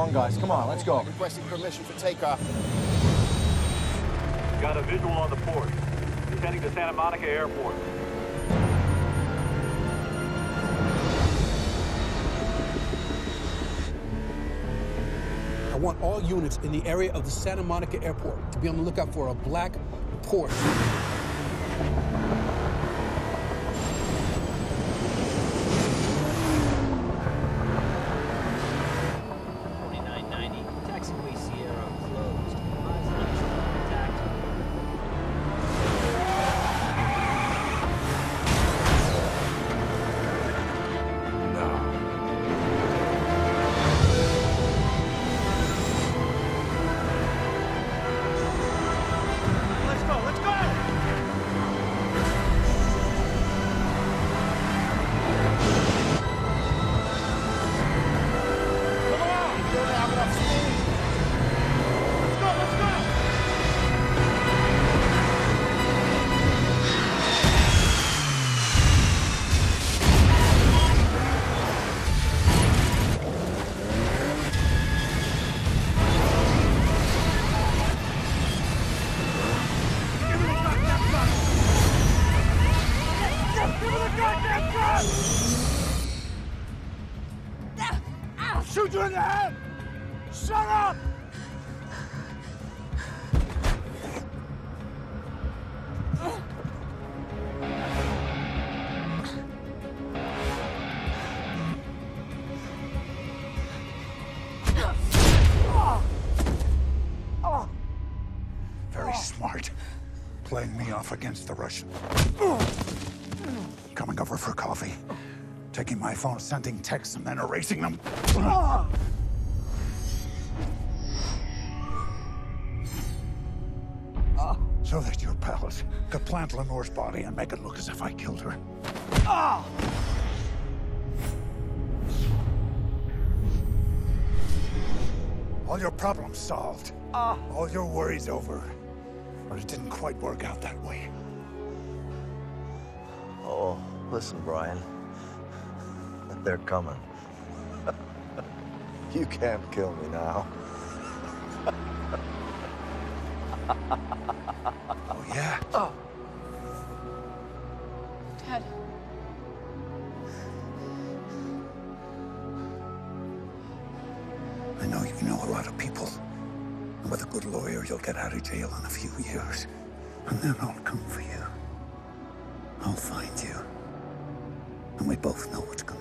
on, guys. Come on, let's go. Requesting permission for takeoff. Got a visual on the port. He's heading to Santa Monica Airport. I want all units in the area of the Santa Monica Airport to be on the lookout for a black Porsche. Shoot you in the head! Shut up! Very smart. Playing me off against the Russian. Coming over for coffee. Taking my phone, sending texts, and then erasing them. So that your pals could plant Lenore's body and make it look as if I killed her. All your problems solved. All your worries over. But it didn't quite work out that way. Oh, listen, Brian. They're coming. You can't kill me now. Oh, yeah? Oh. Dad. I know you know a lot of people. And with a good lawyer, you'll get out of jail in a few years. And then I'll come for you. I'll find you. And we both know what's going